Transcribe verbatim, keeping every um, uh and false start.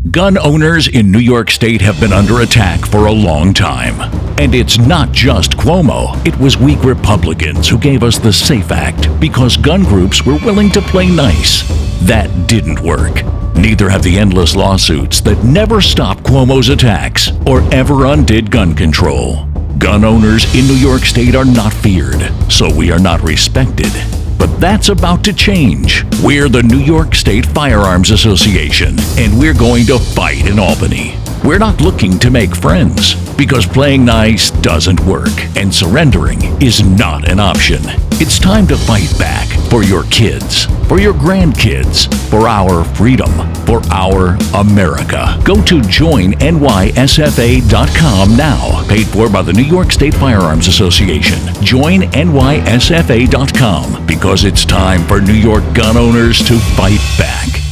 Gun owners in New York State have been under attack for a long time. And it's not just Cuomo. It was weak Republicans who gave us the SAFE Act because gun groups were willing to play nice. That didn't work. Neither have the endless lawsuits that never stopped Cuomo's attacks or ever undid gun control. Gun owners in New York State are not feared, so we are not respected. But that's about to change. We're the New York State Firearms Association, and we're going to fight in Albany. We're not looking to make friends, because playing nice doesn't work, and surrendering is not an option. It's time to fight back for your kids, for your grandkids, for our freedom, for our America. Go to join N Y S F A dot com now. Paid for by the New York State Firearms Association. join N Y S F A dot com, because it's time for New York gun owners to fight back.